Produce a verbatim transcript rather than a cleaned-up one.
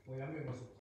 もうやめましょうか。